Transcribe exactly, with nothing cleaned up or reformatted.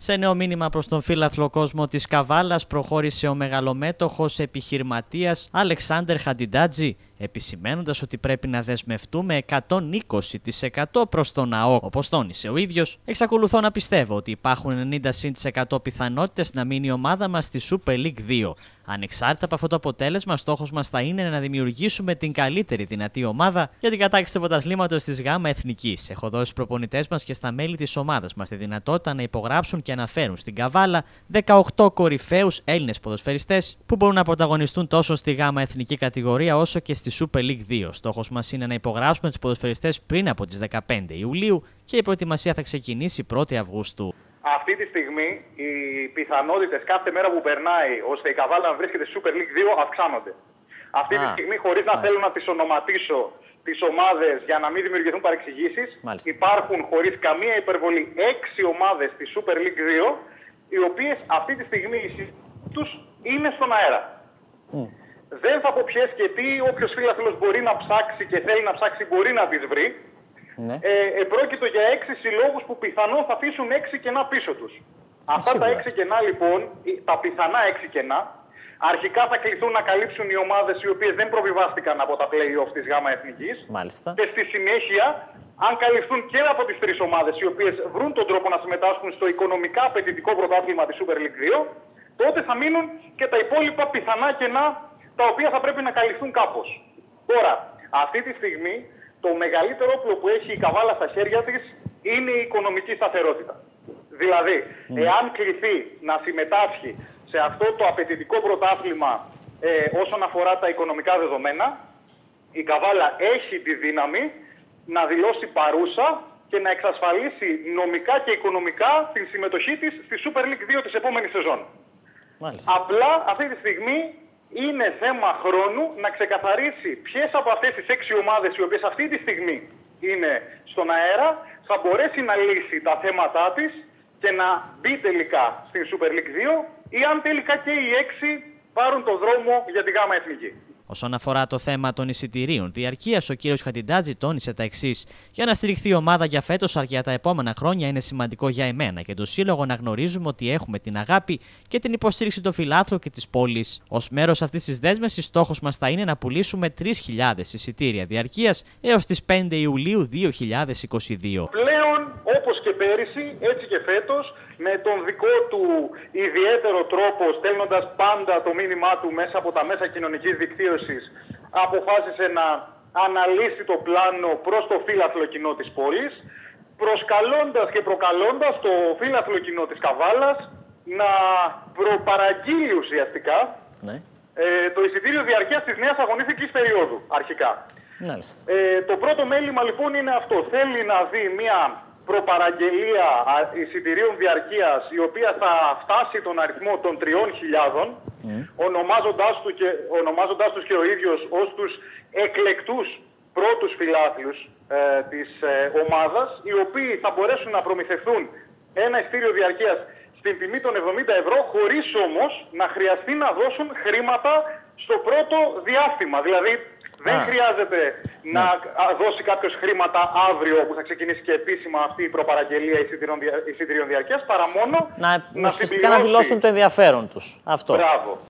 Σε νέο μήνυμα προς τον φύλαθλο κόσμο της Καβάλας προχώρησε ο μεγαλομέτωχος επιχειρηματίας Αλεξάνδερ Χαντιντάτζη, επισημαίνοντας ότι πρέπει να δεσμευτούμε εκατόν είκοσι τοις εκατό προς τον ΝΑΟ. Όπως τόνισε ο ίδιος, εξακολουθώ να πιστεύω ότι υπάρχουν ενενήντα τοις εκατό πιθανότητες να μείνει η ομάδα μας στη Super League δύο. Ανεξάρτητα από αυτό το αποτέλεσμα, στόχος μας θα είναι να δημιουργήσουμε την καλύτερη δυνατή ομάδα για την κατάκτηση του πρωταθλήματος της ΓΑΜΑ Εθνικής. Έχω δώσει στους προπονητές μας και στα μέλη της ομάδας μας τη δυνατότητα να υπογράψουν και να φέρουν στην Καβάλα δεκαοκτώ κορυφαίους Έλληνες ποδοσφαιριστές που μπορούν να πρωταγωνιστούν τόσο στη ΓΑΜΑ Εθνική κατηγορία όσο και στη Super League δύο. Στόχος μας είναι να υπογράψουμε τους ποδοσφαιριστές πριν από τις δεκαπέντε Ιουλίου και η προετοιμασία θα ξεκινήσει πρώτη Αυγούστου. Αυτή τη στιγμή οι πιθανότητες κάθε μέρα που περνάει ώστε η Καβάλα να βρίσκεται στη Super League δύο αυξάνονται. Αυτή Α, τη στιγμή, χωρίς να θέλω να τις ονοματίσω τις ομάδες για να μην δημιουργηθούν παρεξηγήσεις, υπάρχουν χωρίς καμία υπερβολή έξι ομάδες στη Super League δύο, οι οποίες αυτή τη στιγμή τους είναι στον αέρα. Mm. Δεν θα πω ποιες και τι, όποιος φίλαθλος μπορεί να ψάξει και θέλει να ψάξει μπορεί να τις βρει. Ναι. Ε, επρόκειτο για έξι συλλόγους που πιθανόν θα αφήσουν έξι κενά πίσω τους. Αυτά τα έξι κενά λοιπόν, τα πιθανά έξι κενά, αρχικά θα κληθούν να καλύψουν οι ομάδες οι οποίες δεν προβιβάστηκαν από τα play-off της ΓΑΜΑ Εθνικής. Μάλιστα. Και στη συνέχεια, αν καλυφθούν και από τις τρεις ομάδες οι οποίες βρουν τον τρόπο να συμμετάσχουν στο οικονομικά απαιτητικό πρωτάθλημα της Super League δύο, τότε θα μείνουν και τα υπόλοιπα πιθανά κενά τα οποία θα πρέπει να καλυφθούν κάπως. Τώρα, αυτή τη στιγμή, το μεγαλύτερο όπλο που έχει η Καβάλα στα χέρια της είναι η οικονομική σταθερότητα. Δηλαδή, mm. εάν κληθεί να συμμετάσχει σε αυτό το απαιτητικό πρωτάθλημα ε, όσον αφορά τα οικονομικά δεδομένα, η Καβάλα έχει τη δύναμη να δηλώσει παρούσα και να εξασφαλίσει νομικά και οικονομικά την συμμετοχή της στη Super League δύο της επόμενης σεζόν. Μάλιστα. Απλά αυτή τη στιγμή είναι θέμα χρόνου να ξεκαθαρίσει ποιες από αυτές τις έξι ομάδες οι οποίες αυτή τη στιγμή είναι στον αέρα θα μπορέσει να λύσει τα θέματά της και να μπει τελικά στην Super League δύο ή αν τελικά και οι έξι πάρουν το δρόμο για τη ΓΑΜΑ Εθνική. Όσον αφορά το θέμα των εισιτηρίων διαρκείας, ο κύριος Χαντιντάτζη τόνισε τα εξής: για να στηριχθεί η ομάδα για φέτος αλλά για τα επόμενα χρόνια είναι σημαντικό για εμένα και το Σύλλογο να γνωρίζουμε ότι έχουμε την αγάπη και την υποστήριξη των φιλάθλων και της πόλης. Ως μέρος αυτής της δέσμευσης, στόχος μας θα είναι να πουλήσουμε τρεις χιλιάδες εισιτήρια διαρκείας έως τις πέντε Ιουλίου δύο χιλιάδες είκοσι δύο. Πλέον, όπως και πέρυσι, έτσι και φέτος, με τον δικό του ιδιαίτερο τρόπο, στέλνοντας πάντα το μήνυμά του μέσα από τα μέσα κοινωνικής δικτύωσης, αποφάσισε να αναλύσει το πλάνο προς το φύλαθλο κοινό της πόλης, προσκαλώντας και προκαλώντας το φύλαθλο κοινό της Καβάλας να προπαραγγείλει ουσιαστικά ναι. ε, το εισιτήριο διαρκείας της νέας αγωνιστικής περίοδου αρχικά. Ε, το πρώτο μέλημα λοιπόν είναι αυτό. Θέλει να δει μια προπαραγγελία εισιτηρίων διαρκείας η οποία θα φτάσει τον αριθμό των τριών χιλιάδων mm. ονομάζοντάς, του και, ονομάζοντάς τους και ο ίδιος ως τους εκλεκτούς πρώτους φιλάθλους ε, της ε, ομάδας, οι οποίοι θα μπορέσουν να προμηθευτούν ένα εισιτήριο διαρκείας στην τιμή των εβδομήντα ευρώ, χωρίς όμως να χρειαστεί να δώσουν χρήματα στο πρώτο διάστημα. Δηλαδή δεν Α. χρειάζεται ναι. να δώσει κάποιος χρήματα αύριο που θα ξεκινήσει και επίσημα αυτή η προπαραγγελία εισιτηρίων διαρκείας, παρά μόνο να, να, να, να δηλώσουν το ενδιαφέρον τους. Αυτό. Μπράβο.